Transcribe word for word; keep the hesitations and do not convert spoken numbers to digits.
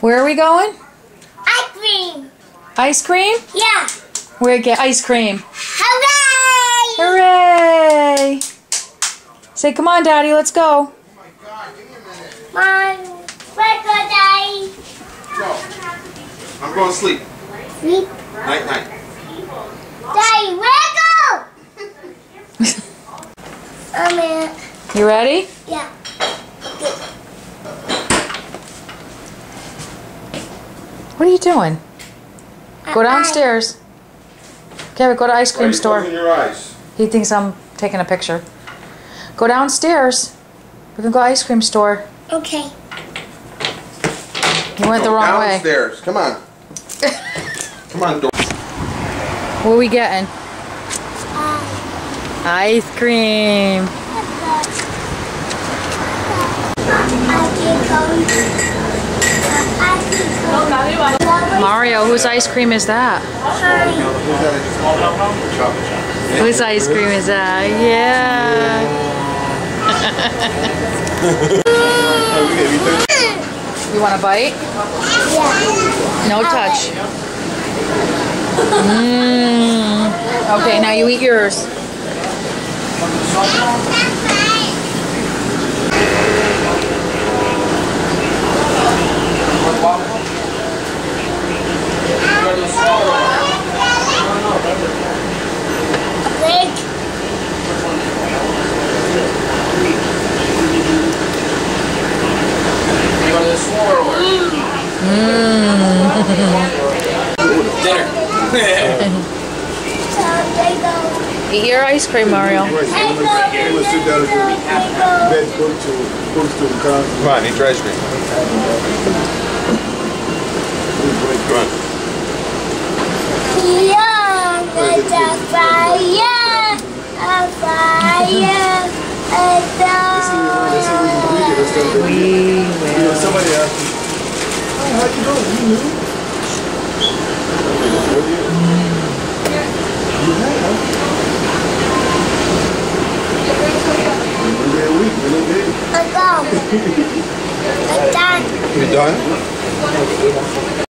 Where are we going? Ice cream. Ice cream? Yeah. We're get ice cream. Hooray! Hooray! Say, come on, Daddy, let's go. Mom, let's go, Daddy. Go. I'm going to sleep. Sleep. Night, night. Daddy, let's go. I'm in. You ready? Yeah. What are you doing? Go downstairs. Kevin, go to ice Why are cream you store. closing your eyes? He thinks I'm taking a picture. Go downstairs. We can go ice cream store. Okay. You went the Go wrong way. downstairs. Come on. Come on, Dor. What are we getting? Um, Ice cream. Mario, whose ice cream is that? Whose ice cream is that? Yeah. You want a bite? Yeah. No touch. Mmm. Okay, now you eat yours. Big. Dinner. Eat your ice cream, Mario. Come on, eat your ice cream. Come on. Yeah, there's a fire, a fire, a fire. We will. Somebody asked me, oh, how'd you know? You knew? You had, huh? Every week, every day. I'm gone. I'm done. You done?